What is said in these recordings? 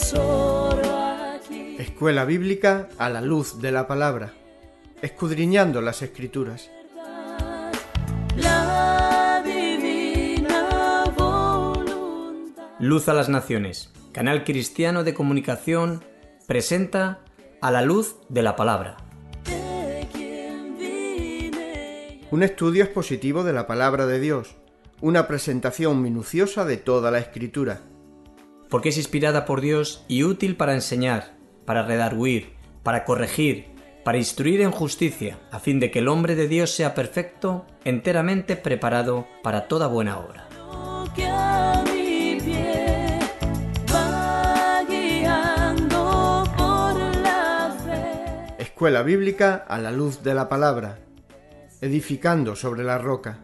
Escuela Bíblica a la luz de la palabra, escudriñando las Escrituras. Luz a las Naciones, canal cristiano de comunicación, presenta A la luz de la palabra. Un estudio expositivo de la palabra de Dios, una presentación minuciosa de toda la Escritura. Porque es inspirada por Dios y útil para enseñar, para redarguir, para corregir, para instruir en justicia, a fin de que el hombre de Dios sea perfecto, enteramente preparado para toda buena obra. Escuela Bíblica a la luz de la palabra, edificando sobre la roca.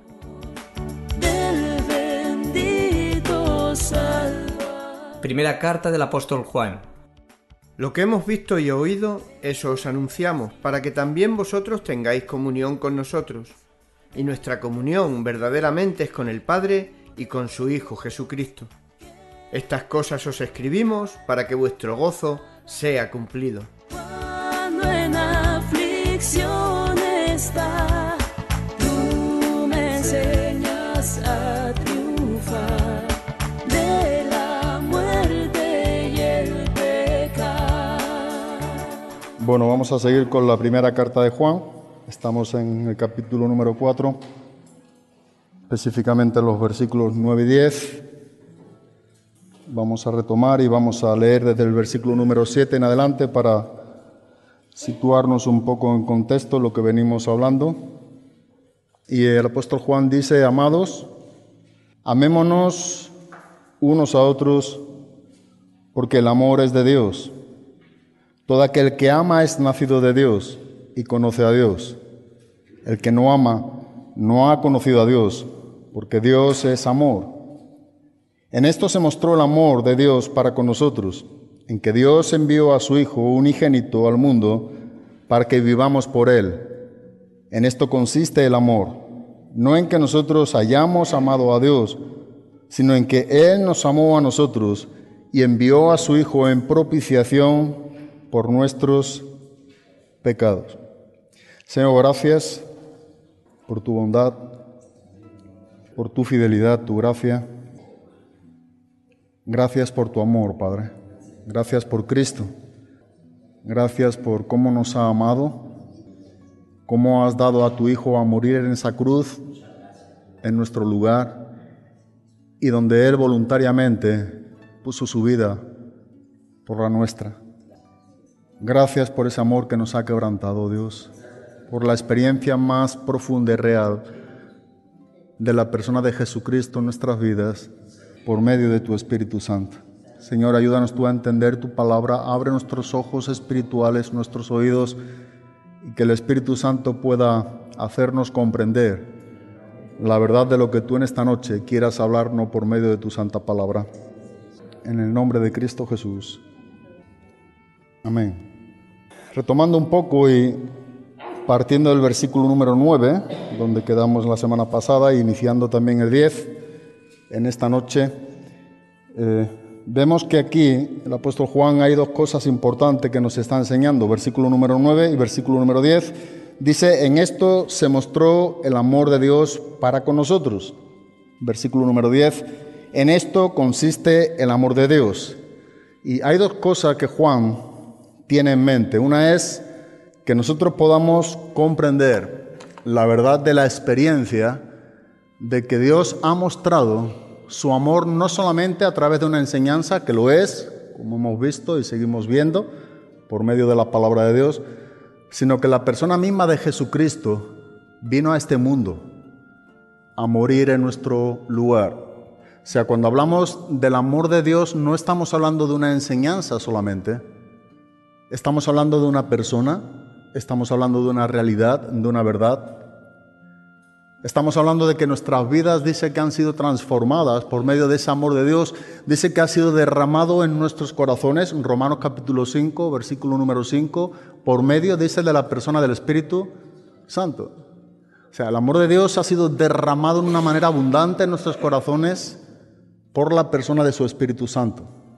Primera carta del apóstol Juan. Lo que hemos visto y oído, eso os anunciamos, para que también vosotros tengáis comunión con nosotros. Y nuestra comunión verdaderamente es con el Padre y con su Hijo Jesucristo. Estas cosas os escribimos para que vuestro gozo sea cumplido. Cuando en aflicción está, tú me enseñas a triunfar de la muerte y el pecado. Bueno, vamos a seguir con la primera carta de Juan. Estamos en el capítulo número 4, específicamente los versículos 9 y 10. Vamos a retomar y vamos a leer desde el versículo número 7 en adelante para situarnos un poco en contexto lo que venimos hablando. Y el apóstol Juan dice: amados, amémonos unos a otros, porque el amor es de Dios. Todo aquel que ama es nacido de Dios y conoce a Dios. El que no ama no ha conocido a Dios, porque Dios es amor. En esto se mostró el amor de Dios para con nosotros, en que Dios envió a su Hijo unigénito al mundo para que vivamos por Él. En esto consiste el amor, no en que nosotros hayamos amado a Dios, sino en que Él nos amó a nosotros y envió a su Hijo en propiciación por nuestros pecados. Señor, gracias por tu bondad, por tu fidelidad, tu gracia. Gracias por tu amor, Padre. Gracias por Cristo. Gracias por cómo nos ha amado, cómo has dado a tu Hijo a morir en esa cruz, en nuestro lugar, y donde Él voluntariamente puso su vida por la nuestra. Gracias por ese amor que nos ha quebrantado, Dios, por la experiencia más profunda y real de la persona de Jesucristo en nuestras vidas, por medio de tu Espíritu Santo. Señor, ayúdanos tú a entender tu palabra, abre nuestros ojos espirituales, nuestros oídos, y que el Espíritu Santo pueda hacernos comprender la verdad de lo que tú en esta noche quieras hablarnos por medio de tu santa palabra. En el nombre de Cristo Jesús. Amén. Retomando un poco y partiendo del versículo número 9, donde quedamos la semana pasada, e iniciando también el 10, en esta noche, vemos que aquí el apóstol Juan hay dos cosas importantes que nos está enseñando. Versículo número 9 y versículo número 10. Dice: en esto se mostró el amor de Dios para con nosotros. Versículo número 10. En esto consiste el amor de Dios. Y hay dos cosas que Juan tiene en mente. Una es que nosotros podamos comprender la verdad de la experiencia de que Dios ha mostrado su amor no solamente a través de una enseñanza, que lo es, como hemos visto y seguimos viendo, por medio de la palabra de Dios, sino que la persona misma de Jesucristo vino a este mundo a morir en nuestro lugar. O sea, cuando hablamos del amor de Dios, no estamos hablando de una enseñanza solamente, estamos hablando de una persona, estamos hablando de una realidad, de una verdad. Estamos hablando de que nuestras vidas, dice que han sido transformadas por medio de ese amor de Dios, dice que ha sido derramado en nuestros corazones, en Romanos capítulo 5, versículo número 5, por medio, dice, de la persona del Espíritu Santo. O sea, el amor de Dios ha sido derramado de una manera abundante en nuestros corazones por la persona de su Espíritu Santo.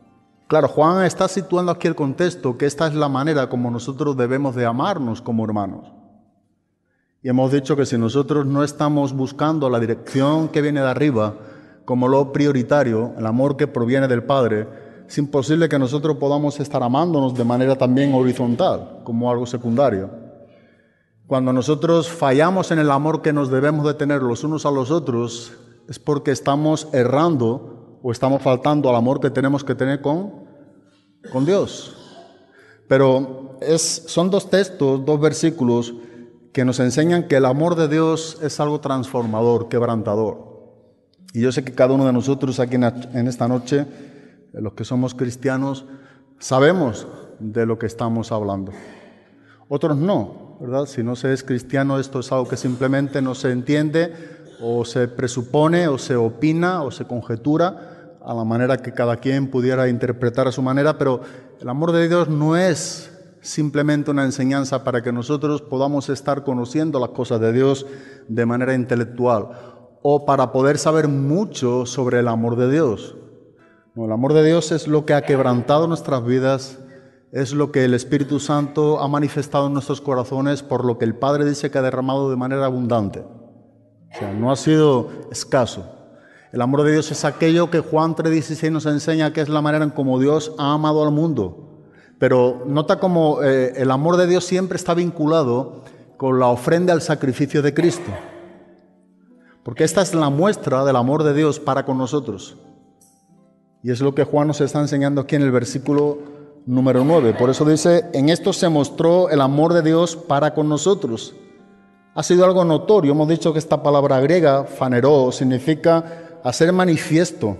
Claro, Juan está situando aquí el contexto, que esta es la manera como nosotros debemos de amarnos como hermanos. Y hemos dicho que si nosotros no estamos buscando la dirección que viene de arriba como lo prioritario, el amor que proviene del Padre, es imposible que nosotros podamos estar amándonos de manera también horizontal, como algo secundario. Cuando nosotros fallamos en el amor que nos debemos de tener los unos a los otros, es porque estamos errando o estamos faltando al amor que tenemos que tener con Dios. Pero son dos textos, dos versículos que nos enseñan que el amor de Dios es algo transformador, quebrantador. Y yo sé que cada uno de nosotros aquí en esta noche, los que somos cristianos, sabemos de lo que estamos hablando. Otros no, ¿verdad? Si no se es cristiano, esto es algo que simplemente no se entiende, o se presupone, o se opina, o se conjetura, a la manera que cada quien pudiera interpretar a su manera, pero el amor de Dios no es simplemente una enseñanza para que nosotros podamos estar conociendo las cosas de Dios de manera intelectual, o para poder saber mucho sobre el amor de Dios. No, el amor de Dios es lo que ha quebrantado nuestras vidas, es lo que el Espíritu Santo ha manifestado en nuestros corazones, por lo que el Padre dice que ha derramado de manera abundante. O sea, no ha sido escaso. El amor de Dios es aquello que Juan 3:16 nos enseña, que es la manera en cómo Dios ha amado al mundo. Pero nota cómo el amor de Dios siempre está vinculado con la ofrenda al sacrificio de Cristo. Porque esta es la muestra del amor de Dios para con nosotros. Y es lo que Juan nos está enseñando aquí en el versículo número 9. Por eso dice, en esto se mostró el amor de Dios para con nosotros. Ha sido algo notorio. Hemos dicho que esta palabra griega, phaneroo, significa hacer manifiesto.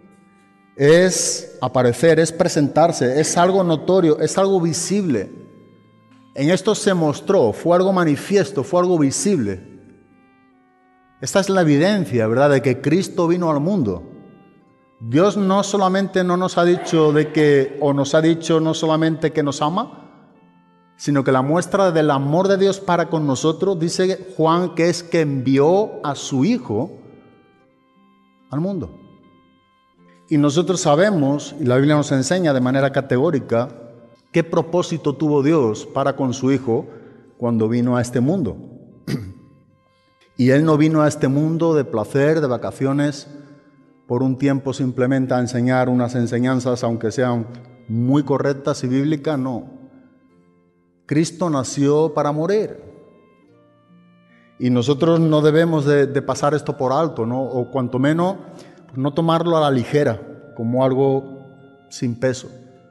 Es aparecer, es presentarse, es algo notorio, es algo visible. En esto se mostró, fue algo manifiesto, fue algo visible. Esta es la evidencia, ¿verdad?, de que Cristo vino al mundo. Dios no solamente no nos ha dicho nos ha dicho no solamente que nos ama, sino que la muestra del amor de Dios para con nosotros, dice Juan, que es que envió a su Hijo al mundo. Y nosotros sabemos, y la Biblia nos enseña de manera categórica, qué propósito tuvo Dios para con su Hijo cuando vino a este mundo. Y Él no vino a este mundo de placer, de vacaciones, por un tiempo simplemente a enseñar unas enseñanzas, aunque sean muy correctas y bíblicas, no. Cristo nació para morir. Y nosotros no debemos de pasar esto por alto, ¿no? O cuanto menos no tomarlo a la ligera, como algo sin peso.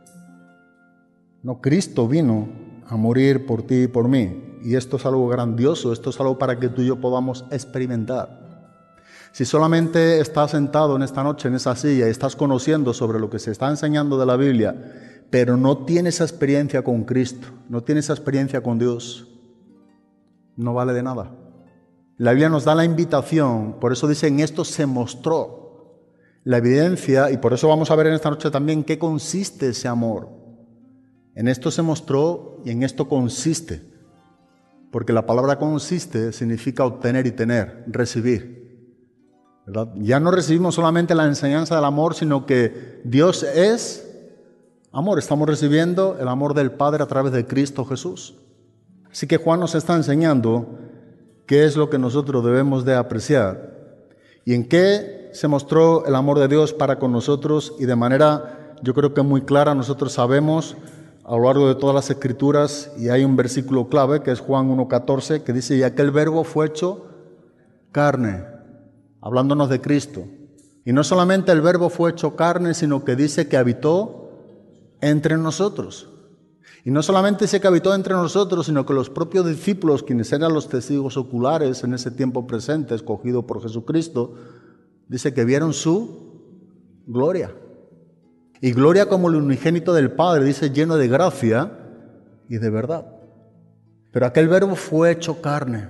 No, Cristo vino a morir por ti y por mí. Y esto es algo grandioso, esto es algo para que tú y yo podamos experimentar. Si solamente estás sentado en esta noche en esa silla y estás conociendo sobre lo que se está enseñando de la Biblia, pero no tienes esa experiencia con Cristo, no tienes esa experiencia con Dios, no vale de nada. La Biblia nos da la invitación, por eso dice, en esto se mostró la evidencia, y por eso vamos a ver en esta noche también qué consiste ese amor. En esto se mostró y en esto consiste, porque la palabra consiste significa obtener y tener, recibir, ¿verdad? Ya no recibimos solamente la enseñanza del amor, sino que Dios es amor. Estamos recibiendo el amor del Padre a través de Cristo Jesús. Así que Juan nos está enseñando qué es lo que nosotros debemos de apreciar y en qué se mostró el amor de Dios para con nosotros, y de manera, yo creo que muy clara, nosotros sabemos a lo largo de todas las Escrituras, y hay un versículo clave que es Juan 1:14, que dice, y aquel verbo fue hecho carne, hablándonos de Cristo. Y no solamente el verbo fue hecho carne, sino que dice que habitó entre nosotros. Y no solamente dice que habitó entre nosotros, sino que los propios discípulos, quienes eran los testigos oculares en ese tiempo presente, escogido por Jesucristo, dice que vieron su gloria. Y gloria como el unigénito del Padre, dice, lleno de gracia y de verdad. Pero aquel verbo fue hecho carne.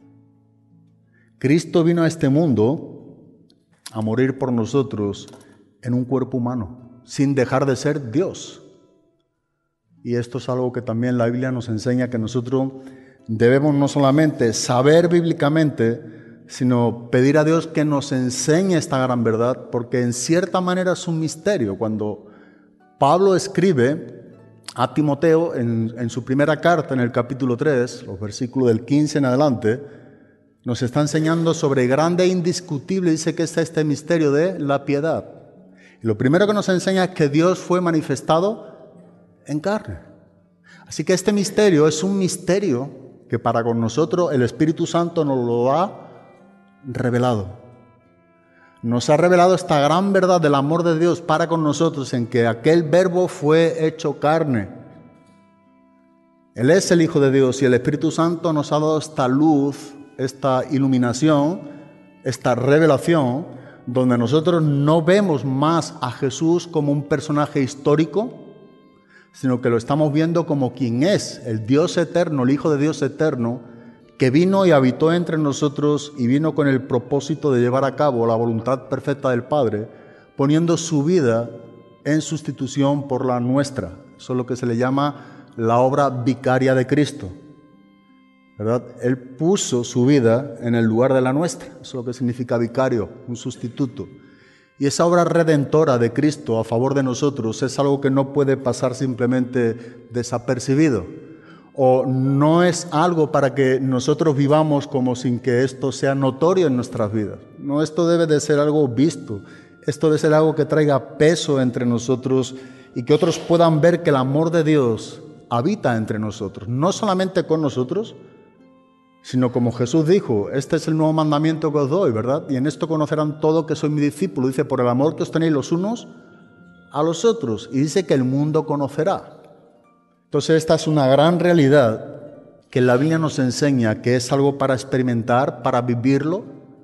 Cristo vino a este mundo a morir por nosotros en un cuerpo humano, sin dejar de ser Dios. Y esto es algo que también la Biblia nos enseña, que nosotros debemos no solamente saber bíblicamente, sino pedir a Dios que nos enseñe esta gran verdad, porque en cierta manera es un misterio. Cuando Pablo escribe a Timoteo en su primera carta, en el capítulo 3, los versículos del 15 en adelante, nos está enseñando sobre grande e indiscutible, dice que es este misterio de la piedad. Y lo primero que nos enseña es que Dios fue manifestado en carne. Así que este misterio es un misterio que para con nosotros el Espíritu Santo nos lo ha revelado. Nos ha revelado esta gran verdad del amor de Dios para con nosotros, en que aquel verbo fue hecho carne. Él es el Hijo de Dios y el Espíritu Santo nos ha dado esta luz, esta iluminación, esta revelación, donde nosotros no vemos más a Jesús como un personaje histórico, sino que lo estamos viendo como quien es, el Dios eterno, el Hijo de Dios eterno, que vino y habitó entre nosotros y vino con el propósito de llevar a cabo la voluntad perfecta del Padre, poniendo su vida en sustitución por la nuestra. Eso es lo que se le llama la obra vicaria de Cristo, ¿verdad? Él puso su vida en el lugar de la nuestra. Eso es lo que significa vicario, un sustituto. Y esa obra redentora de Cristo a favor de nosotros es algo que no puede pasar simplemente desapercibido, o no es algo para que nosotros vivamos como sin que esto sea notorio en nuestras vidas. No, esto debe de ser algo visto, esto debe ser algo que traiga peso entre nosotros y que otros puedan ver que el amor de Dios habita entre nosotros, no solamente con nosotros, sino como Jesús dijo, este es el nuevo mandamiento que os doy, ¿verdad? Y en esto conocerán todo que soy mi discípulo. Dice, por el amor que os tenéis los unos a los otros. Y dice que el mundo conocerá. Entonces esta es una gran realidad que la Biblia nos enseña, que es algo para experimentar, para vivirlo.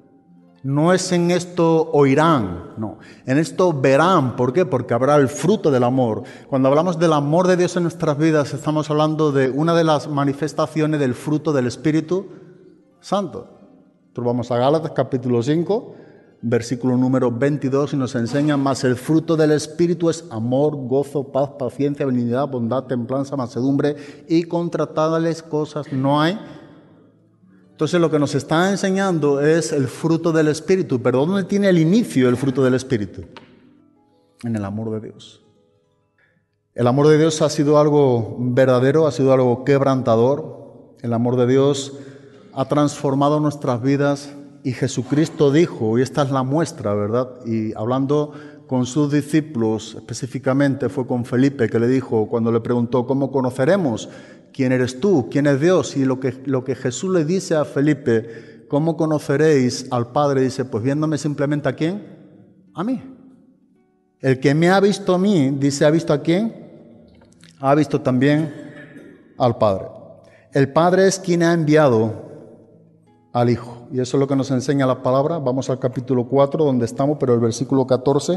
No es en esto oirán, no, en esto verán. ¿Por qué? Porque habrá el fruto del amor. Cuando hablamos del amor de Dios en nuestras vidas, estamos hablando de una de las manifestaciones del fruto del Espíritu Santo. Nosotros vamos a Gálatas capítulo 5, versículo número 22, y nos enseña, más el fruto del Espíritu es amor, gozo, paz, paciencia, benignidad, bondad, templanza, mansedumbre, y contra tales cosas no hay. Entonces lo que nos está enseñando es el fruto del Espíritu. ¿Pero dónde tiene el inicio el fruto del Espíritu? En el amor de Dios. El amor de Dios ha sido algo verdadero, ha sido algo quebrantador. El amor de Dios ha transformado nuestras vidas y Jesucristo dijo, y esta es la muestra, ¿verdad? Y hablando con sus discípulos, específicamente fue con Felipe, que le dijo, cuando le preguntó, ¿cómo conoceremos quién eres tú? ¿Quién es Dios? Y lo que Jesús le dice a Felipe, ¿cómo conoceréis al Padre? Dice, pues viéndome simplemente ¿a quién? A mí. El que me ha visto a mí, dice, ¿ha visto a quién? Ha visto también al Padre. El Padre es quien ha enviado al Hijo. Y eso es lo que nos enseña la palabra. Vamos al capítulo 4, donde estamos, pero el versículo 14.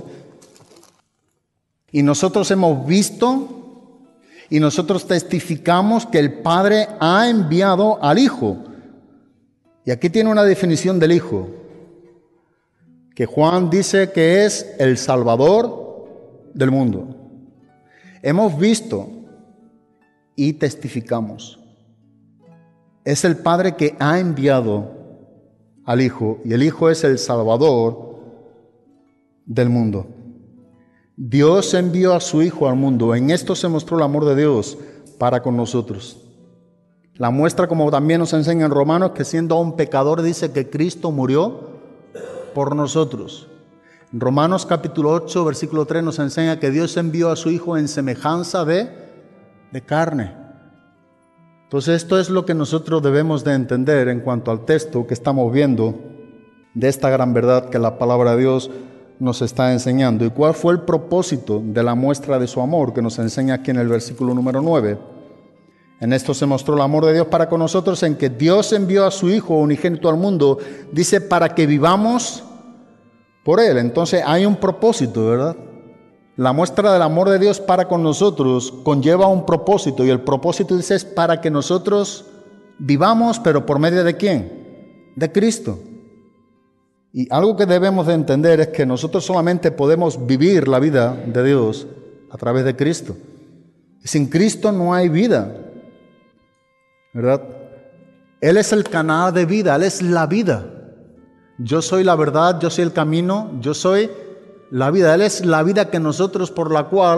Y nosotros hemos visto y nosotros testificamos que el Padre ha enviado al Hijo. Y aquí tiene una definición del Hijo, que Juan dice que es el Salvador del mundo. Hemos visto y testificamos. Es el Padre que ha enviado al Hijo, y el Hijo es el Salvador del mundo. Dios envió a su Hijo al mundo. En esto se mostró el amor de Dios para con nosotros. La muestra, como también nos enseña en Romanos, que siendo aún pecador, dice que Cristo murió por nosotros. En Romanos capítulo 8, versículo 3 nos enseña que Dios envió a su Hijo en semejanza de carne. Entonces esto es lo que nosotros debemos de entender en cuanto al texto que estamos viendo de esta gran verdad que la palabra de Dios nos está enseñando. ¿Y cuál fue el propósito de la muestra de su amor que nos enseña aquí en el versículo número 9? En esto se mostró el amor de Dios para con nosotros, en que Dios envió a su Hijo unigénito al mundo, dice, para que vivamos por Él. Entonces hay un propósito, ¿verdad? La muestra del amor de Dios para con nosotros conlleva un propósito, y el propósito, dice, es para que nosotros vivamos, pero ¿por medio de quién? De Cristo. Y algo que debemos de entender es que nosotros solamente podemos vivir la vida de Dios a través de Cristo. Sin Cristo no hay vida, ¿verdad? Él es el canal de vida, Él es la vida. Yo soy la verdad, yo soy el camino, yo soy la vida. Él es la vida que nosotros, por la cual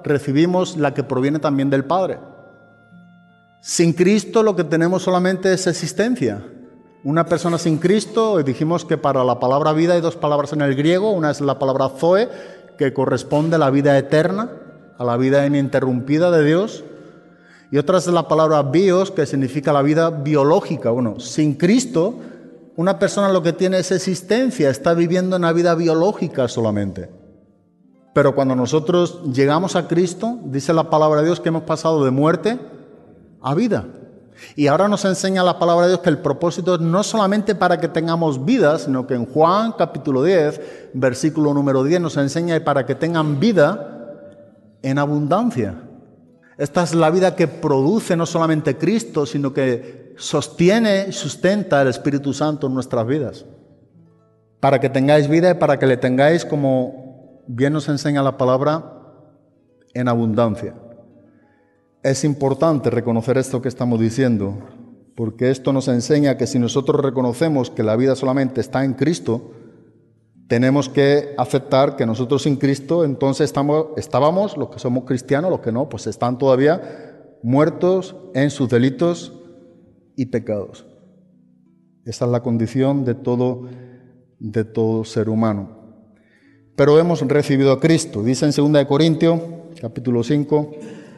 recibimos la que proviene también del Padre. Sin Cristo lo que tenemos solamente es existencia. Una persona sin Cristo, dijimos que para la palabra vida hay dos palabras en el griego. Una es la palabra zoe, que corresponde a la vida eterna, a la vida ininterrumpida de Dios. Y otra es la palabra bios, que significa la vida biológica. Bueno, sin Cristo, una persona lo que tiene es existencia, está viviendo una vida biológica solamente. Pero cuando nosotros llegamos a Cristo, dice la palabra de Dios que hemos pasado de muerte a vida. Y ahora nos enseña la palabra de Dios que el propósito es no solamente para que tengamos vida, sino que en Juan capítulo 10, versículo número 10, nos enseña para que tengan vida en abundancia. Esta es la vida que produce no solamente Cristo, sino que sostiene y sustenta el Espíritu Santo en nuestras vidas. Para que tengáis vida y para que le tengáis, como bien nos enseña la palabra, en abundancia. Es importante reconocer esto que estamos diciendo, porque esto nos enseña que si nosotros reconocemos que la vida solamente está en Cristo, tenemos que aceptar que nosotros sin Cristo entonces estábamos, los que somos cristianos, los que no, pues están todavía muertos en sus delitos y pecados. Esa es la condición de todo ser humano. Pero hemos recibido a Cristo. Dice en 2 Corintios, capítulo 5,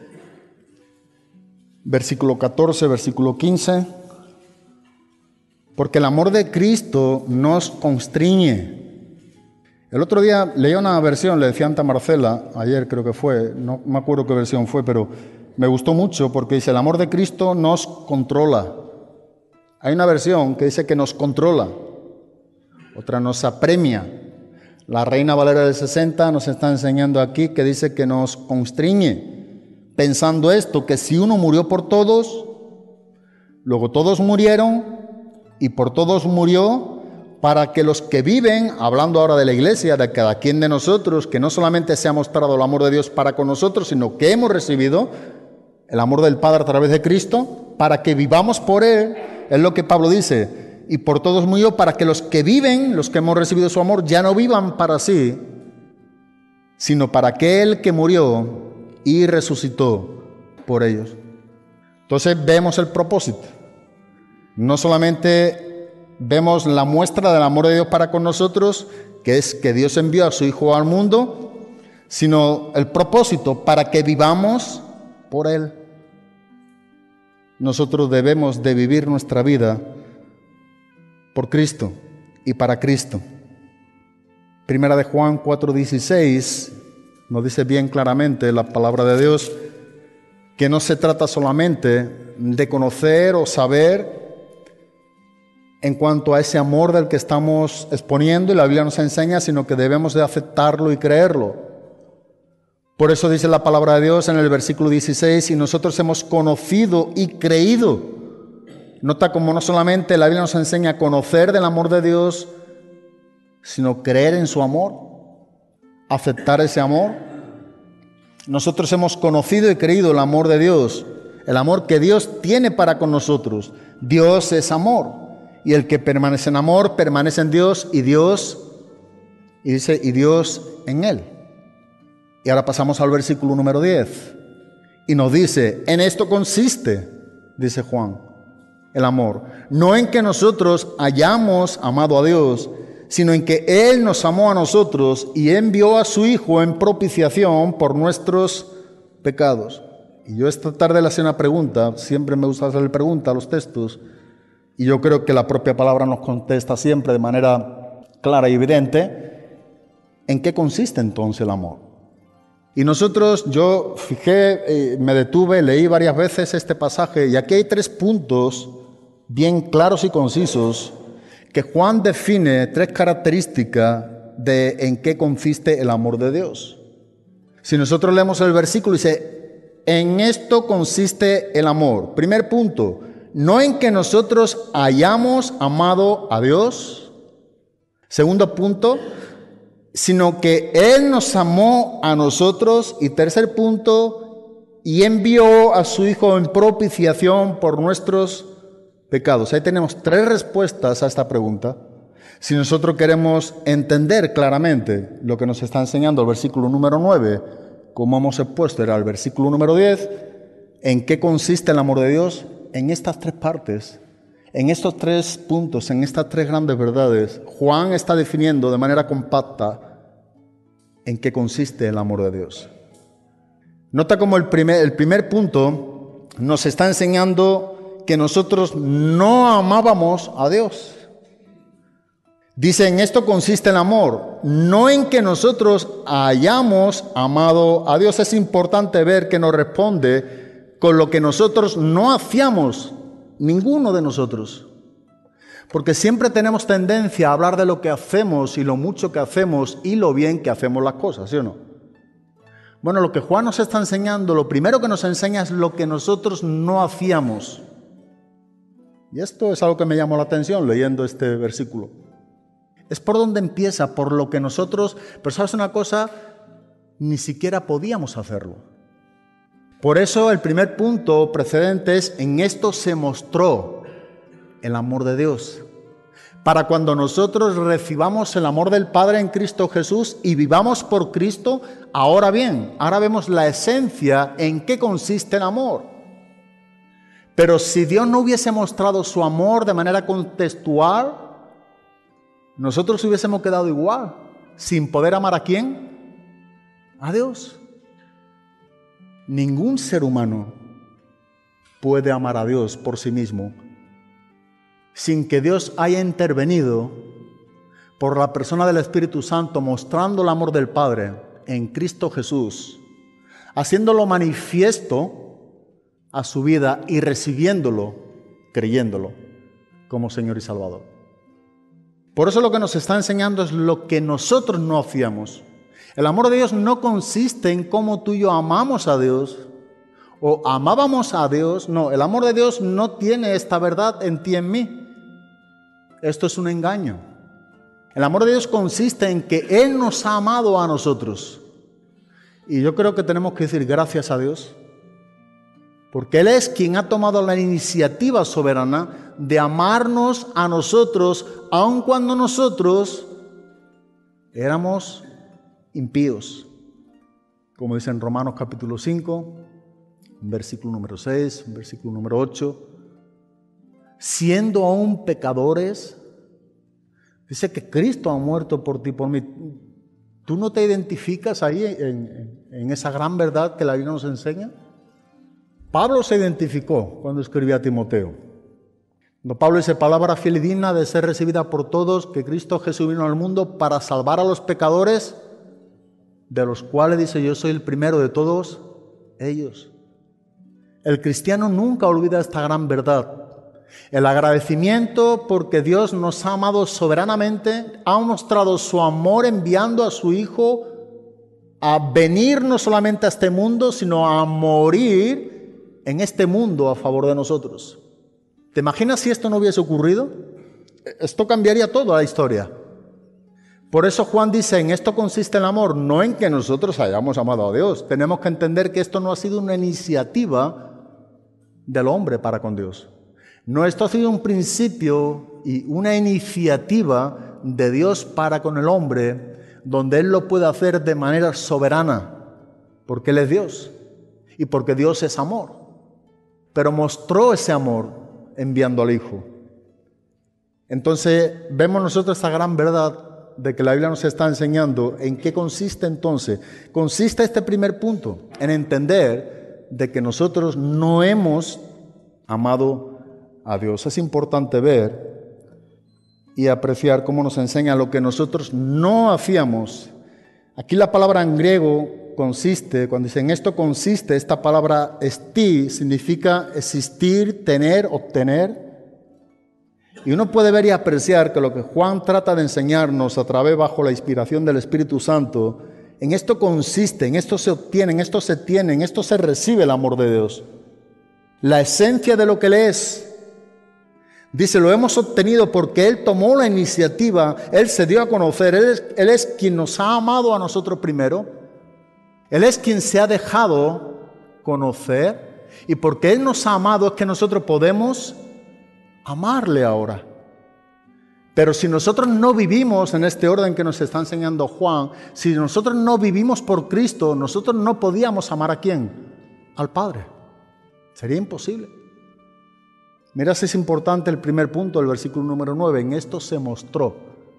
versículo 14, versículo 15, porque el amor de Cristo nos constriñe. El otro día leía una versión, le decía a Anta Marcela, ayer creo que fue, no me acuerdo qué versión fue, pero me gustó mucho porque dice, el amor de Cristo nos controla. Hay una versión que dice que nos controla, otra nos apremia. La Reina Valera del 60 nos está enseñando aquí que dice que nos constriñe, pensando esto, que si uno murió por todos, luego todos murieron y por todos murió, para que los que viven, hablando ahora de la iglesia, de cada quien de nosotros, que no solamente se ha mostrado el amor de Dios para con nosotros, sino que hemos recibido el amor del Padre a través de Cristo, para que vivamos por Él, es lo que Pablo dice, y por todos murió, para que los que viven, los que hemos recibido su amor, ya no vivan para sí, sino para aquel que murió y resucitó por ellos. Entonces vemos el propósito. No solamente vemos la muestra del amor de Dios para con nosotros, que es que Dios envió a su Hijo al mundo, sino el propósito para que vivamos por Él. Nosotros debemos de vivir nuestra vida por Cristo y para Cristo. Primera de Juan 4:16 nos dice bien claramente la palabra de Dios que no se trata solamente de conocer o saber en cuanto a ese amor del que estamos exponiendo y la Biblia nos enseña, sino que debemos de aceptarlo y creerlo. Por eso dice la palabra de Dios en el versículo 16, y nosotros hemos conocido y creído. Nota como no solamente la Biblia nos enseña a conocer del amor de Dios, sino creer en su amor, aceptar ese amor. Nosotros hemos conocido y creído el amor de Dios, el amor que Dios tiene para con nosotros. Dios es amor. Y el que permanece en amor, permanece en Dios y Dios en Él. Y ahora pasamos al versículo número 10. Y nos dice, en esto consiste, dice Juan, el amor. No en que nosotros hayamos amado a Dios, sino en que Él nos amó a nosotros y envió a su Hijo en propiciación por nuestros pecados. Y yo esta tarde le hacía una pregunta, siempre me gusta hacerle pregunta a los textos, y yo creo que la propia palabra nos contesta siempre de manera clara y evidente. ¿En qué consiste entonces el amor? Y nosotros, yo me detuve, leí varias veces este pasaje, y aquí hay 3 puntos bien claros y concisos que Juan define, 3 características de en qué consiste el amor de Dios. Si nosotros leemos el versículo, dice, en esto consiste el amor. Primer punto, no en que nosotros hayamos amado a Dios. Segundo punto, sino que Él nos amó a nosotros. Y tercer punto, y envió a su Hijo en propiciación por nuestros pecados. Ahí tenemos 3 respuestas a esta pregunta. Si nosotros queremos entender claramente lo que nos está enseñando el versículo número 9, como hemos expuesto, era el versículo número 10. ¿En qué consiste el amor de Dios? En estas tres partes, en estos tres puntos, en estas tres grandes verdades, Juan está definiendo de manera compacta en qué consiste el amor de Dios. Nota cómo el primer punto nos está enseñando que nosotros no amábamos a Dios. Dice, en esto consiste el amor, no en que nosotros hayamos amado a Dios. Es importante ver que nos responde con lo que nosotros no hacíamos, ninguno de nosotros. Porque siempre tenemos tendencia a hablar de lo que hacemos y lo mucho que hacemos y lo bien que hacemos las cosas, ¿sí o no? Bueno, lo que Juan nos está enseñando, lo primero que nos enseña es lo que nosotros no hacíamos. Y esto es algo que me llamó la atención leyendo este versículo. Es por donde empieza, por lo que nosotros, pero ¿sabes una cosa? Ni siquiera podíamos hacerlo. Por eso el primer punto precedente es, en esto se mostró el amor de Dios. Para cuando nosotros recibamos el amor del Padre en Cristo Jesús y vivamos por Cristo, ahora bien, ahora vemos la esencia en qué consiste el amor. Pero si Dios no hubiese mostrado su amor de manera contextual, nosotros hubiésemos quedado igual, sin poder amar ¿a quién? A Dios. Ningún ser humano puede amar a Dios por sí mismo sin que Dios haya intervenido por la persona del Espíritu Santo, mostrando el amor del Padre en Cristo Jesús, haciéndolo manifiesto a su vida y recibiéndolo, creyéndolo como Señor y Salvador. Por eso lo que nos está enseñando es lo que nosotros no hacíamos. El amor de Dios no consiste en cómo tú y yo amamos a Dios o amábamos a Dios. No, el amor de Dios no tiene esta verdad en ti y en mí. Esto es un engaño. El amor de Dios consiste en que Él nos ha amado a nosotros. Y yo creo que tenemos que decir gracias a Dios, porque Él es quien ha tomado la iniciativa soberana de amarnos a nosotros, aun cuando nosotros éramos impíos. Como dice en Romanos capítulo 5, versículo número 6, versículo número 8. Siendo aún pecadores, dice que Cristo ha muerto por ti, por mí. ¿Tú no te identificas ahí en esa gran verdad que la Biblia nos enseña? Pablo se identificó cuando escribía a Timoteo. Cuando Pablo dice, palabra fiel y digna de ser recibida por todos, que Cristo Jesús vino al mundo para salvar a los pecadores, de los cuales dice, yo soy el primero de todos ellos. El cristiano nunca olvida esta gran verdad. El agradecimiento porque Dios nos ha amado soberanamente, ha mostrado su amor enviando a su Hijo a venir no solamente a este mundo, sino a morir en este mundo a favor de nosotros. ¿Te imaginas si esto no hubiese ocurrido? Esto cambiaría toda la historia. Por eso Juan dice, en esto consiste el amor, no en que nosotros hayamos amado a Dios. Tenemos que entender que esto no ha sido una iniciativa del hombre para con Dios. No, esto ha sido un principio y una iniciativa de Dios para con el hombre, donde Él lo puede hacer de manera soberana, porque Él es Dios y porque Dios es amor. Pero mostró ese amor enviando al Hijo. Entonces vemos nosotros esta gran verdad de que la Biblia nos está enseñando. ¿En qué consiste entonces? Consiste este primer punto, en entender de que nosotros no hemos amado a Dios. Es importante ver y apreciar cómo nos enseña lo que nosotros no hacíamos. Aquí la palabra en griego consiste, cuando dice en esto consiste, esta palabra esti significa existir, tener, obtener. Y uno puede ver y apreciar que lo que Juan trata de enseñarnos a través, bajo la inspiración del Espíritu Santo, en esto consiste, en esto se obtiene, en esto se tiene, en esto se recibe el amor de Dios. La esencia de lo que Él es. Dice, lo hemos obtenido porque Él tomó la iniciativa, Él se dio a conocer, Él es quien nos ha amado a nosotros primero, Él es quien se ha dejado conocer, y porque Él nos ha amado es que nosotros podemos amarle ahora. Pero si nosotros no vivimos en este orden que nos está enseñando Juan, si nosotros no vivimos por Cristo, nosotros no podíamos amar ¿a quién? Al Padre. Sería imposible. Mira si es importante el primer punto del versículo número 9. En esto se mostró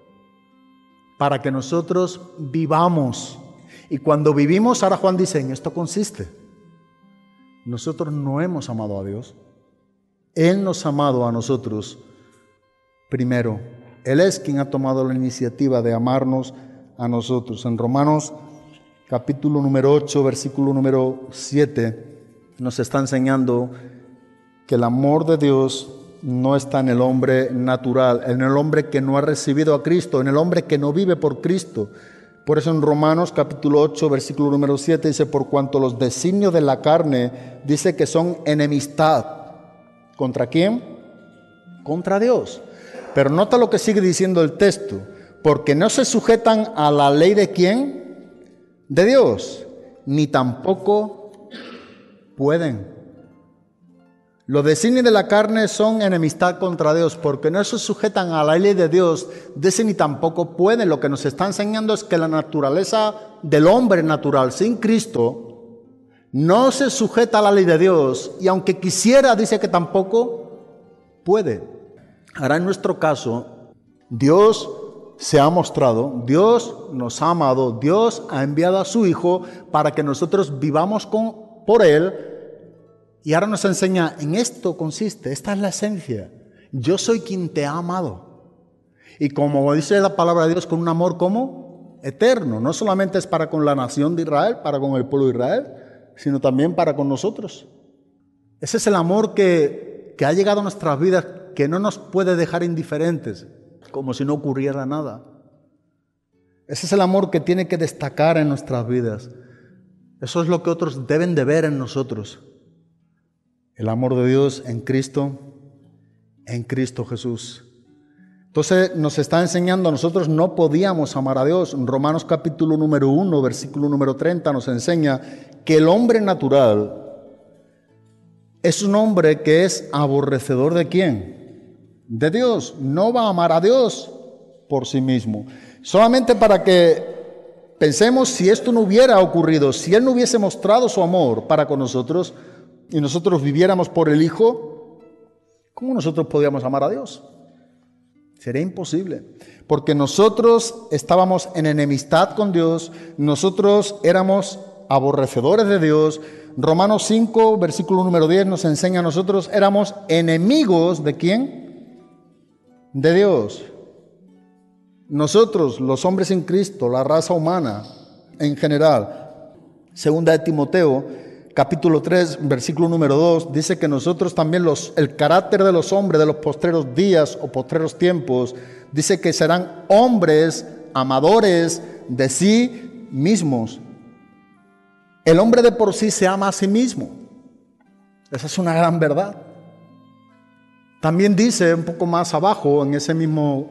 para que nosotros vivamos. Y cuando vivimos, ahora Juan dice, en esto consiste. Nosotros no hemos amado a Dios. Él nos ha amado a nosotros primero. Él es quien ha tomado la iniciativa de amarnos a nosotros. En Romanos capítulo número 8, versículo número 7, nos está enseñando que el amor de Dios no está en el hombre natural, en el hombre que no ha recibido a Cristo, en el hombre que no vive por Cristo. Por eso en Romanos capítulo 8, versículo número 7 dice, por cuanto los designios de la carne, dice que son enemistad. ¿Contra quién? Contra Dios. Pero nota lo que sigue diciendo el texto, porque no se sujetan a la ley de ¿quién? De Dios, ni tampoco pueden. Los designios de la carne son enemistad contra Dios, porque no se sujetan a la ley de Dios, dice ni tampoco pueden. Lo que nos está enseñando es que la naturaleza del hombre natural sin Cristo no se sujeta a la ley de Dios, y aunque quisiera, dice que tampoco puede. Ahora en nuestro caso, Dios se ha mostrado, Dios nos ha amado, Dios ha enviado a su Hijo para que nosotros vivamos por Él. Y ahora nos enseña, en esto consiste, esta es la esencia. Yo soy quien te ha amado. Y como dice la palabra de Dios, con un amor como eterno. No solamente es para con la nación de Israel, para con el pueblo de Israel, sino también para con nosotros. Ese es el amor que ha llegado a nuestras vidas, que no nos puede dejar indiferentes, como si no ocurriera nada. Ese es el amor que tiene que destacar en nuestras vidas. Eso es lo que otros deben de ver en nosotros. El amor de Dios en Cristo Jesús. Entonces nos está enseñando, nosotros no podíamos amar a Dios. En Romanos capítulo número 1, versículo número 30 nos enseña que el hombre natural es un hombre que es aborrecedor ¿de quién? De Dios. No va a amar a Dios por sí mismo. Solamente para que pensemos, si esto no hubiera ocurrido, si Él no hubiese mostrado su amor para con nosotros y nosotros viviéramos por el Hijo, ¿cómo nosotros podíamos amar a Dios? Sería imposible, porque nosotros estábamos en enemistad con Dios, nosotros éramos aborrecedores de Dios. Romanos 5, versículo número 10 nos enseña a nosotros éramos enemigos ¿de quién? De Dios. Nosotros, los hombres en Cristo, la raza humana en general. Segunda de Timoteo, capítulo 3, versículo número 2, dice que nosotros también el carácter de los hombres de los postreros días o postreros tiempos, dice que serán hombres amadores de sí mismos. El hombre de por sí se ama a sí mismo. Esa es una gran verdad. También dice un poco más abajo, en ese mismo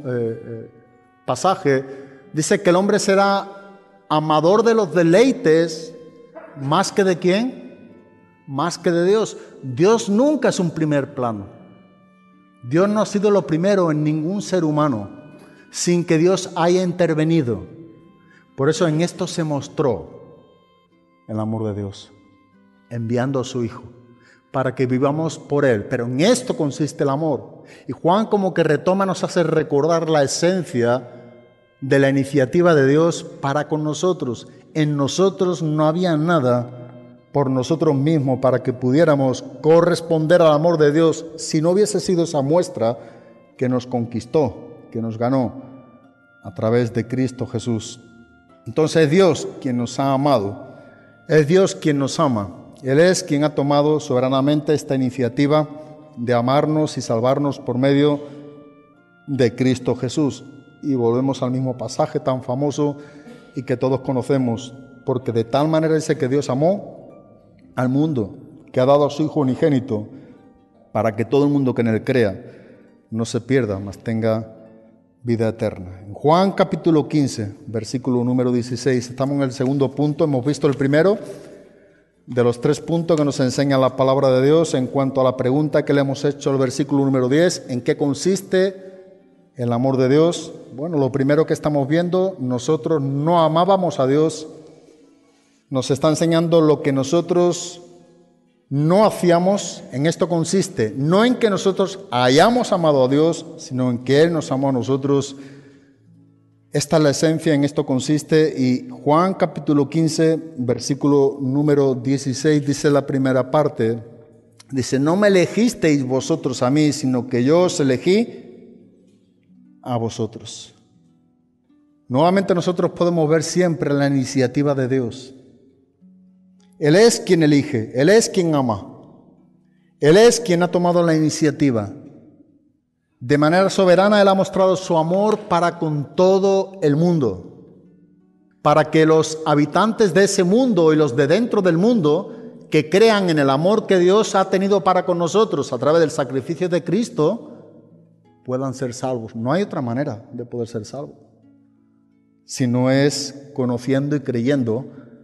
pasaje, dice que el hombre será amador de los deleites más que de ¿quién? Más que de Dios. Dios nunca es un primer plano. Dios no ha sido lo primero en ningún ser humano, sin que Dios haya intervenido. Por eso en esto se mostró el amor de Dios, enviando a su Hijo, para que vivamos por Él. Pero en esto consiste el amor. Y Juan como que retoma, nos hace recordar la esencia de la iniciativa de Dios para con nosotros. En nosotros no había nada por nosotros mismos para que pudiéramos corresponder al amor de Dios, si no hubiese sido esa muestra que nos conquistó, que nos ganó a través de Cristo Jesús. Entonces es Dios quien nos ha amado, es Dios quien nos ama. Él es quien ha tomado soberanamente esta iniciativa de amarnos y salvarnos por medio de Cristo Jesús. Y volvemos al mismo pasaje tan famoso y que todos conocemos, porque de tal manera dice que Dios amó al mundo, que ha dado a su Hijo unigénito, para que todo el mundo que en Él crea no se pierda, mas tenga vida eterna. En Juan capítulo 15, versículo número 16, estamos en el segundo punto. Hemos visto el primero de los 3 puntos que nos enseña la palabra de Dios en cuanto a la pregunta que le hemos hecho al versículo número 10, ¿en qué consiste el amor de Dios? Bueno, lo primero que estamos viendo, nosotros no amábamos a Dios. Nos está enseñando lo que nosotros no hacíamos. En esto consiste, no en que nosotros hayamos amado a Dios, sino en que Él nos amó a nosotros. Esta es la esencia, en esto consiste. Y Juan capítulo 15, versículo número 16, dice la primera parte, dice: no me elegisteis vosotros a mí, sino que yo os elegí a vosotros. Nuevamente nosotros podemos ver siempre la iniciativa de Dios. Él es quien elige, Él es quien ama, Él es quien ha tomado la iniciativa. De manera soberana Él ha mostrado su amor para con todo el mundo, para que los habitantes de ese mundo y los de dentro del mundo que crean en el amor que Dios ha tenido para con nosotros a través del sacrificio de Cristo puedan ser salvos. No hay otra manera de poder ser salvos, si no es conociendo y creyendo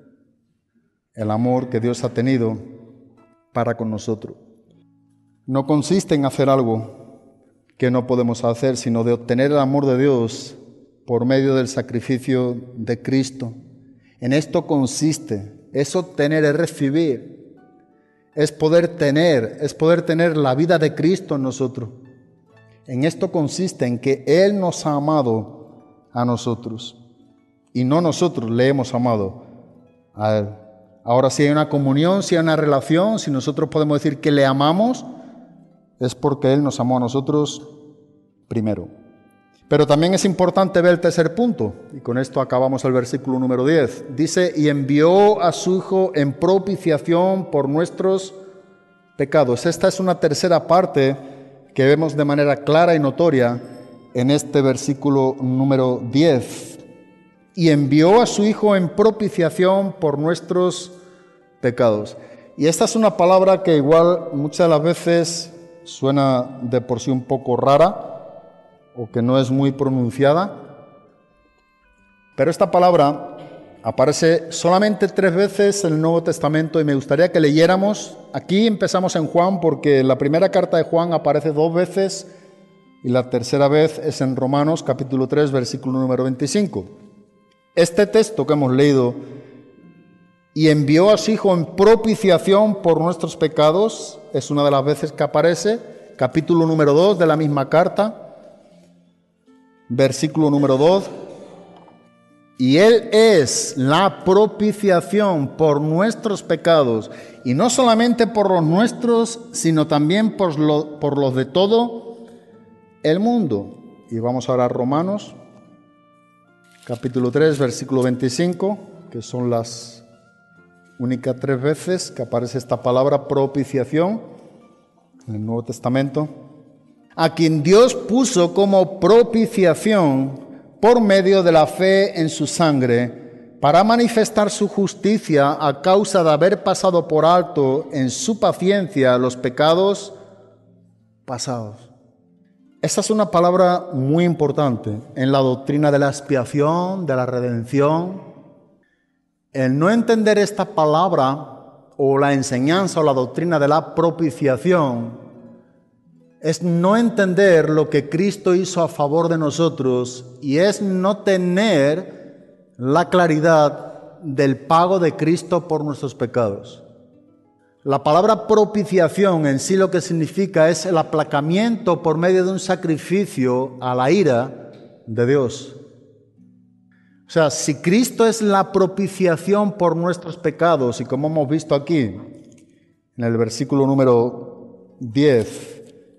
el amor que Dios ha tenido para con nosotros. No consiste en hacer algo que no podemos hacer, sino de obtener el amor de Dios por medio del sacrificio de Cristo. En esto consiste, es obtener, es recibir, es poder tener la vida de Cristo en nosotros. En esto consiste, en que Él nos ha amado a nosotros y no nosotros le hemos amado a Él. Ahora, si hay una comunión, si hay una relación, si nosotros podemos decir que le amamos, es porque Él nos amó a nosotros primero. Pero también es importante ver el tercer punto, y con esto acabamos el versículo número 10. Dice: y envió a su Hijo en propiciación por nuestros pecados. Esta es una tercera parte que vemos de manera clara y notoria en este versículo número 10. Y envió a su Hijo en propiciación por nuestros pecados. Y esta es una palabra que igual muchas de las veces suena de por sí un poco rara o que no es muy pronunciada, pero esta palabra aparece solamente 3 veces en el Nuevo Testamento y me gustaría que leyéramos. Aquí empezamos en Juan porque la primera carta de Juan aparece 2 veces y la tercera vez es en Romanos capítulo 3 versículo número 25. Este texto que hemos leído, y envió a su Hijo en propiciación por nuestros pecados, es una de las veces que aparece, capítulo número 2 de la misma carta, versículo número 2. Y Él es la propiciación por nuestros pecados, y no solamente por los nuestros, sino también por los de todo el mundo. Y vamos ahora a Romanos, capítulo 3, versículo 25, que son las únicas 3 veces que aparece esta palabra propiciación en el Nuevo Testamento. A quien Dios puso como propiciación por medio de la fe en su sangre, para manifestar su justicia a causa de haber pasado por alto en su paciencia los pecados pasados. Esta es una palabra muy importante en la doctrina de la expiación, de la redención. El no entender esta palabra o la enseñanza o la doctrina de la propiciación es no entender lo que Cristo hizo a favor de nosotros y es no tener la claridad del pago de Cristo por nuestros pecados. La palabra propiciación en sí lo que significa es el aplacamiento por medio de un sacrificio a la ira de Dios. O sea, si Cristo es la propiciación por nuestros pecados, y como hemos visto aquí en el versículo número 10,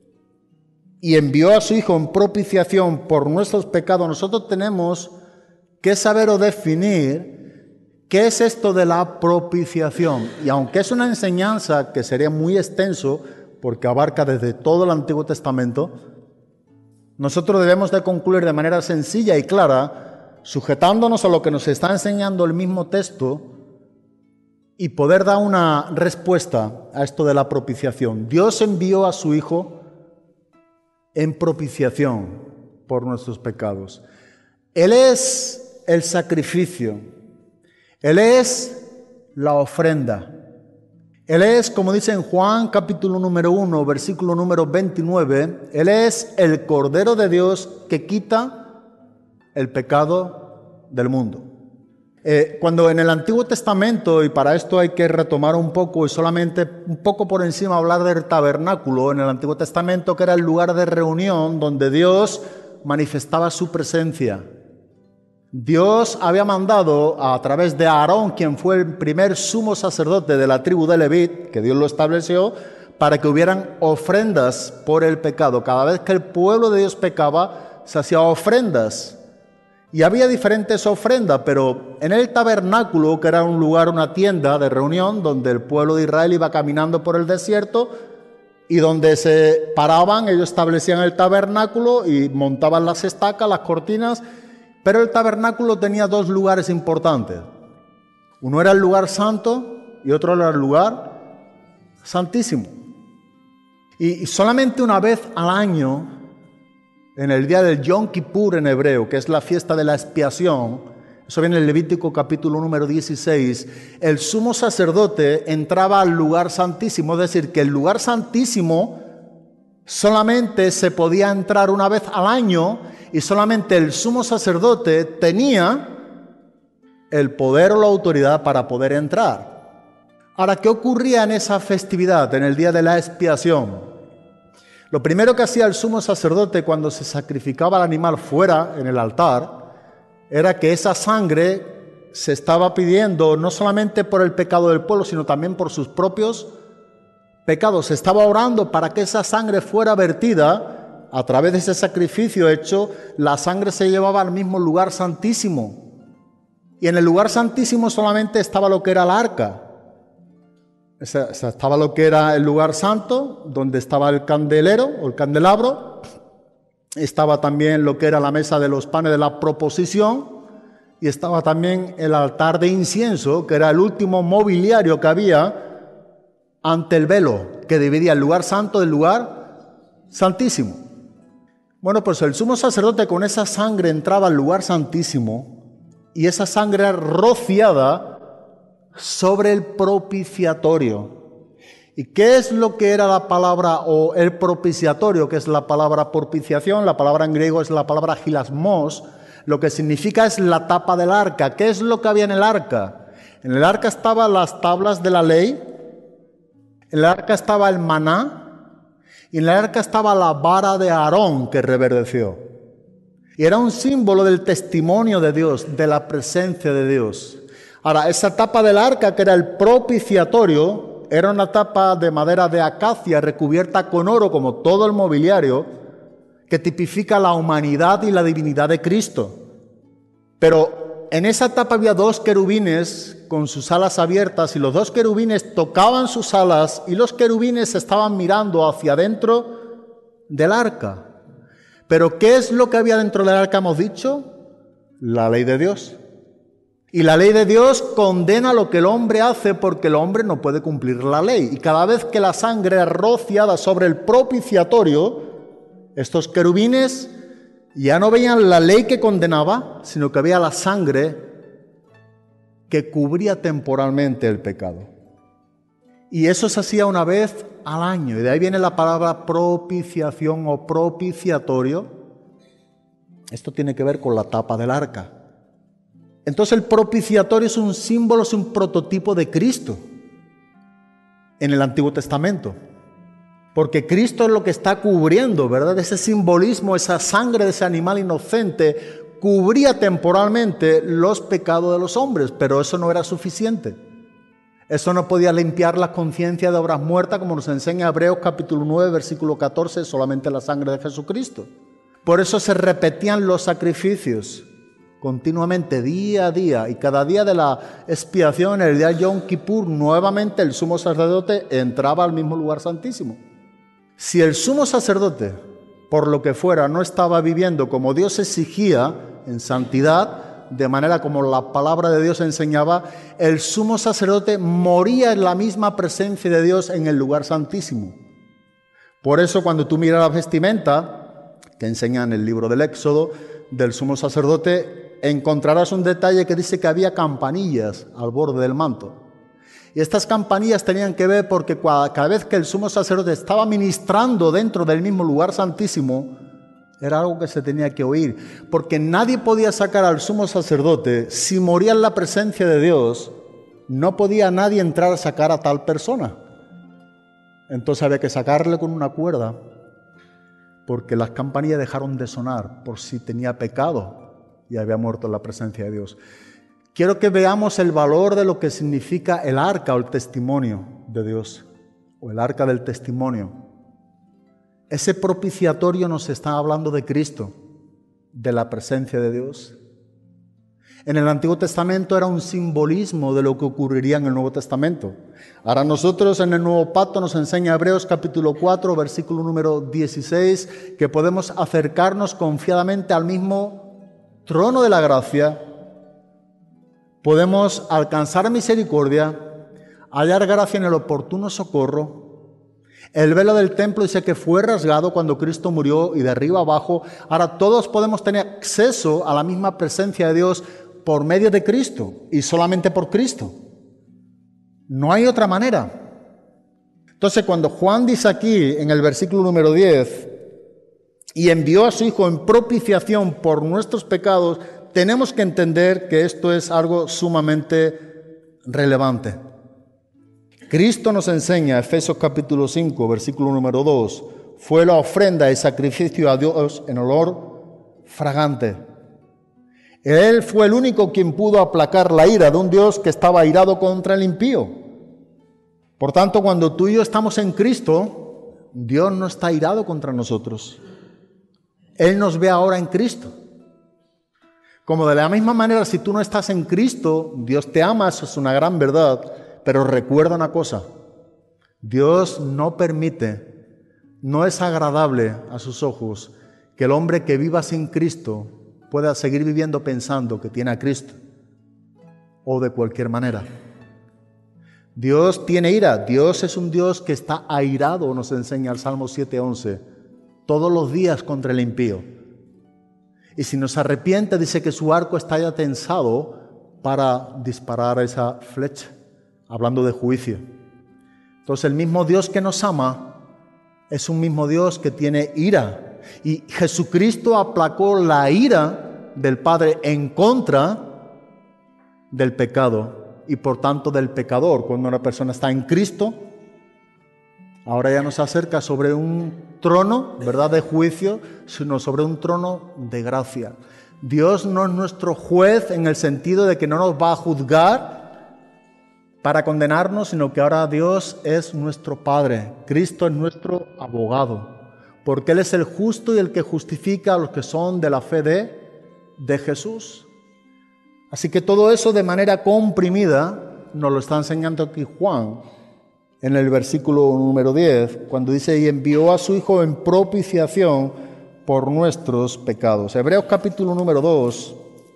y envió a su Hijo en propiciación por nuestros pecados, nosotros tenemos que saber o definir qué es esto de la propiciación. Y aunque es una enseñanza que sería muy extenso, porque abarca desde todo el Antiguo Testamento, nosotros debemos de concluir de manera sencilla y clara, sujetándonos a lo que nos está enseñando el mismo texto y poder dar una respuesta a esto de la propiciación. Dios envió a su Hijo en propiciación por nuestros pecados. Él es el sacrificio, Él es la ofrenda, Él es, como dice en Juan capítulo número 1, versículo número 29, Él es el Cordero de Dios que quita el pecado del mundo. Cuando en el Antiguo Testamento, y para esto hay que retomar un poco y solamente un poco por encima hablar del tabernáculo, en el Antiguo Testamento, que era el lugar de reunión donde Dios manifestaba su presencia. Dios había mandado a través de Aarón, quien fue el primer sumo sacerdote de la tribu de Levit, que Dios lo estableció, para que hubieran ofrendas por el pecado. Cada vez que el pueblo de Dios pecaba, se hacían ofrendas. Y había diferentes ofrendas, pero en el tabernáculo, que era un lugar, una tienda de reunión, donde el pueblo de Israel iba caminando por el desierto, y donde se paraban, ellos establecían el tabernáculo y montaban las estacas, las cortinas. Pero el tabernáculo tenía dos lugares importantes. Uno era el lugar santo y otro era el lugar santísimo. Y solamente una vez al año, en el día del Yom Kippur en hebreo, que es la fiesta de la expiación, eso viene en el Levítico capítulo número 16, el sumo sacerdote entraba al lugar santísimo, es decir, que el lugar santísimo solamente se podía entrar una vez al año y solamente el sumo sacerdote tenía el poder o la autoridad para poder entrar. Ahora, ¿qué ocurría en esa festividad, en el día de la expiación? Lo primero que hacía el sumo sacerdote cuando se sacrificaba el animal fuera en el altar era que esa sangre se estaba pidiendo no solamente por el pecado del pueblo, sino también por sus propios pecados. Se estaba orando para que esa sangre fuera vertida. A través de ese sacrificio hecho, la sangre se llevaba al mismo lugar santísimo. Y en el lugar santísimo solamente estaba lo que era el arca. Estaba lo que era el lugar santo, donde estaba el candelero o el candelabro. Estaba también lo que era la mesa de los panes de la proposición. Y estaba también el altar de incienso, que era el último mobiliario que había ante el velo, que dividía el lugar santo del lugar santísimo. Bueno, pues el sumo sacerdote con esa sangre entraba al lugar santísimo y esa sangre era rociada sobre el propiciatorio. ¿Y qué es lo que era la palabra o el propiciatorio? Que es la palabra propiciación, la palabra en griego es la palabra hilasmos, lo que significa es la tapa del arca. ¿Qué es lo que había en el arca? En el arca estaban las tablas de la ley, en el arca estaba el maná y en el arca estaba la vara de Aarón que reverdeció. Y era un símbolo del testimonio de Dios, de la presencia de Dios. Ahora, esa tapa del arca, que era el propiciatorio, era una tapa de madera de acacia recubierta con oro, como todo el mobiliario, que tipifica la humanidad y la divinidad de Cristo. Pero en esa tapa había dos querubines con sus alas abiertas y los dos querubines tocaban sus alas y los querubines estaban mirando hacia adentro del arca. Pero ¿qué es lo que había dentro del arca, hemos dicho? La ley de Dios. Y la ley de Dios condena lo que el hombre hace porque el hombre no puede cumplir la ley. Y cada vez que la sangre es rociada sobre el propiciatorio, estos querubines ya no veían la ley que condenaba, sino que veía la sangre que cubría temporalmente el pecado. Y eso se hacía una vez al año. Y de ahí viene la palabra propiciación o propiciatorio. Esto tiene que ver con la tapa del arca. Entonces el propiciatorio es un símbolo, es un prototipo de Cristo en el Antiguo Testamento. Porque Cristo es lo que está cubriendo, ¿verdad? Ese simbolismo, esa sangre de ese animal inocente cubría temporalmente los pecados de los hombres, pero eso no era suficiente. Eso no podía limpiar la conciencia de obras muertas, como nos enseña Hebreos capítulo 9, versículo 14, solamente la sangre de Jesucristo. Por eso se repetían los sacrificios continuamente, día a día, y cada día de la expiación, en el día de Yom Kippur, nuevamente el sumo sacerdote entraba al mismo lugar santísimo. Si el sumo sacerdote, por lo que fuera, no estaba viviendo como Dios exigía en santidad, de manera como la palabra de Dios enseñaba, el sumo sacerdote moría en la misma presencia de Dios en el lugar santísimo. Por eso cuando tú miras la vestimenta, que enseña en el libro del Éxodo, del sumo sacerdote, encontrarás un detalle que dice que había campanillas al borde del manto. Y estas campanillas tenían que ver porque cada vez que el sumo sacerdote estaba ministrando dentro del mismo lugar santísimo, era algo que se tenía que oír, porque nadie podía sacar al sumo sacerdote. Si moría en la presencia de Dios, no podía nadie entrar a sacar a tal persona. Entonces había que sacarle con una cuerda, porque las campanillas dejaron de sonar por si tenía pecado y había muerto en la presencia de Dios. Quiero que veamos el valor de lo que significa el arca o el testimonio de Dios, o el arca del testimonio. Ese propiciatorio nos está hablando de Cristo, de la presencia de Dios. En el Antiguo Testamento era un simbolismo de lo que ocurriría en el Nuevo Testamento. Ahora nosotros en el Nuevo Pacto nos enseña Hebreos capítulo 4, versículo número 16, que podemos acercarnos confiadamente al mismo trono de la gracia. Podemos alcanzar misericordia, hallar gracia en el oportuno socorro. El velo del templo dice que fue rasgado cuando Cristo murió y de arriba abajo. Ahora todos podemos tener acceso a la misma presencia de Dios por medio de Cristo y solamente por Cristo. No hay otra manera. Entonces cuando Juan dice aquí en el versículo número 10, y envió a su Hijo en propiciación por nuestros pecados, tenemos que entender que esto es algo sumamente relevante. Cristo nos enseña, Efesios capítulo 5, versículo número 2, fue la ofrenda y sacrificio a Dios en olor fragante. Él fue el único quien pudo aplacar la ira de un Dios que estaba airado contra el impío. Por tanto, cuando tú y yo estamos en Cristo, Dios no está airado contra nosotros. Él nos ve ahora en Cristo. Como de la misma manera, si tú no estás en Cristo, Dios te ama, eso es una gran verdad, pero recuerda una cosa, Dios no permite, no es agradable a sus ojos que el hombre que viva sin Cristo pueda seguir viviendo pensando que tiene a Cristo, o de cualquier manera. Dios tiene ira, Dios es un Dios que está airado, nos enseña el Salmo 7:11, todos los días contra el impío. Y si nos arrepiente, dice que su arco está ya tensado para disparar esa flecha, hablando de juicio. Entonces el mismo Dios que nos ama es un mismo Dios que tiene ira. Y Jesucristo aplacó la ira del Padre en contra del pecado y por tanto del pecador. Cuando una persona está en Cristo, ahora ya no se acerca sobre un trono, ¿verdad?, de juicio, sino sobre un trono de gracia. Dios no es nuestro juez en el sentido de que no nos va a juzgar para condenarnos, sino que ahora Dios es nuestro Padre. Cristo es nuestro abogado, porque Él es el justo y el que justifica a los que son de la fe de Jesús. Así que todo eso de manera comprimida nos lo está enseñando aquí Juan en el versículo número 10, cuando dice, y envió a su Hijo en propiciación por nuestros pecados. Hebreos capítulo número 2,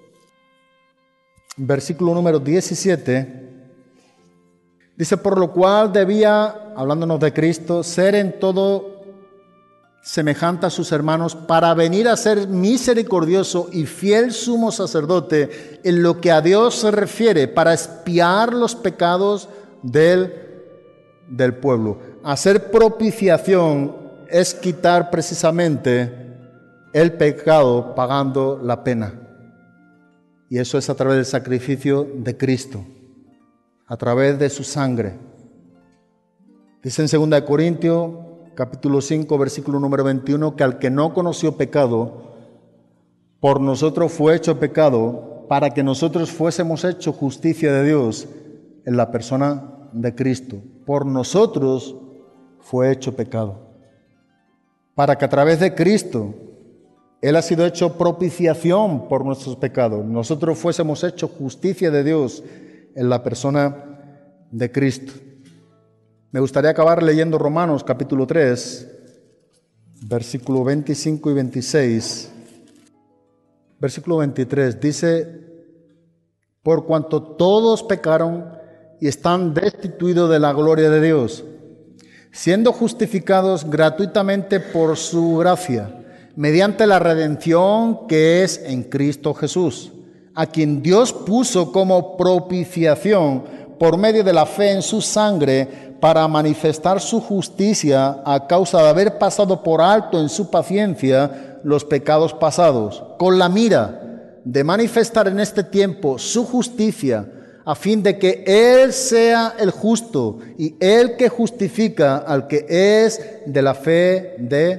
versículo número 17, dice, por lo cual debía, hablándonos de Cristo, ser en todo semejante a sus hermanos, para venir a ser misericordioso y fiel sumo sacerdote en lo que a Dios se refiere, para expiar los pecados del pueblo. Hacer propiciación es quitar precisamente el pecado pagando la pena. Y eso es a través del sacrificio de Cristo, a través de su sangre. Dice en 2 Corintios capítulo 5, versículo número 21, que al que no conoció pecado, por nosotros fue hecho pecado, para que nosotros fuésemos hecho justicia de Dios en la persona de Cristo. Por nosotros fue hecho pecado, para que a través de Cristo Él ha sido hecho propiciación por nuestros pecados, nosotros fuésemos hecho justicia de Dios en la persona de Cristo. Me gustaría acabar leyendo Romanos capítulo 3, versículo 25 y 26. Versículo 23 dice, por cuanto todos pecaron y están destituidos de la gloria de Dios, siendo justificados gratuitamente por su gracia, mediante la redención que es en Cristo Jesús, a quien Dios puso como propiciación por medio de la fe en su sangre, para manifestar su justicia a causa de haber pasado por alto en su paciencia los pecados pasados, con la mira de manifestar en este tiempo su justicia, a fin de que Él sea el justo y el que justifica al que es de la fe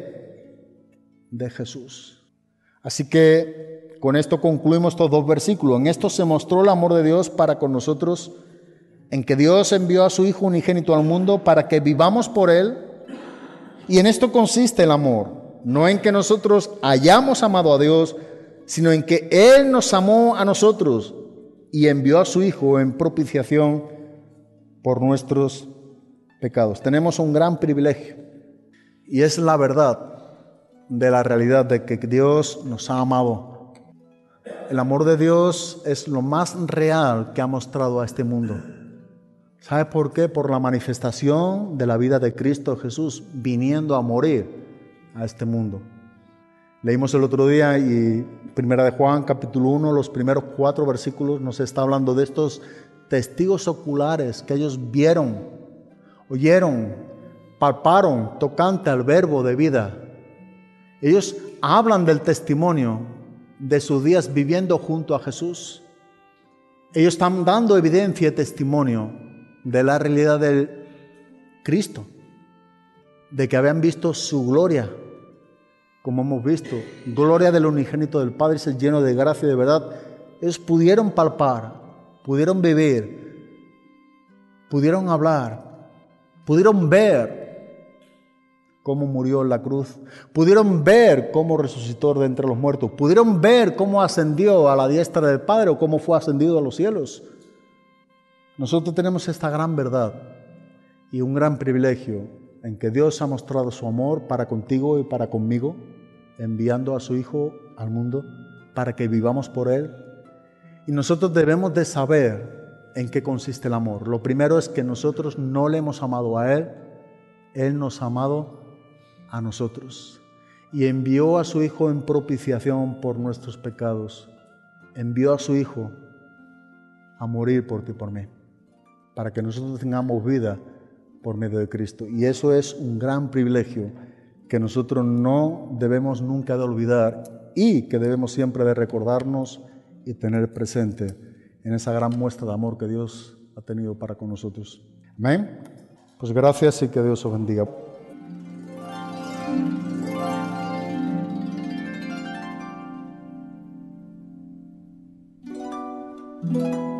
de Jesús. Así que con esto concluimos estos dos versículos. En esto se mostró el amor de Dios para con nosotros, en que Dios envió a su Hijo unigénito al mundo para que vivamos por Él. Y en esto consiste el amor, no en que nosotros hayamos amado a Dios, sino en que Él nos amó a nosotros y envió a su Hijo en propiciación por nuestros pecados. Tenemos un gran privilegio, y es la verdad de la realidad de que Dios nos ha amado. El amor de Dios es lo más real que ha mostrado a este mundo. ¿Sabe por qué? Por la manifestación de la vida de Cristo Jesús viniendo a morir a este mundo. Leímos el otro día y Primera de Juan, capítulo 1, los primeros 4 versículos nos está hablando de estos testigos oculares que ellos vieron, oyeron, palparon tocante al verbo de vida. Ellos hablan del testimonio de sus días viviendo junto a Jesús. Ellos están dando evidencia y testimonio de la realidad del Cristo, de que habían visto su gloria, como hemos visto, gloria del unigénito del Padre, es lleno de gracia y de verdad. Ellos pudieron palpar, pudieron vivir, pudieron hablar, pudieron ver cómo murió en la cruz, pudieron ver cómo resucitó de entre los muertos, pudieron ver cómo ascendió a la diestra del Padre o cómo fue ascendido a los cielos. Nosotros tenemos esta gran verdad y un gran privilegio en que Dios ha mostrado su amor para contigo y para conmigo, enviando a su Hijo al mundo para que vivamos por Él. Y nosotros debemos de saber en qué consiste el amor. Lo primero es que nosotros no le hemos amado a Él, Él nos ha amado a nosotros. Y envió a su Hijo en propiciación por nuestros pecados. Envió a su Hijo a morir por ti y por mí, para que nosotros tengamos vida por medio de Cristo. Y eso es un gran privilegio que nosotros no debemos nunca de olvidar y que debemos siempre de recordarnos y tener presente en esa gran muestra de amor que Dios ha tenido para con nosotros. Amén. Pues gracias y que Dios os bendiga.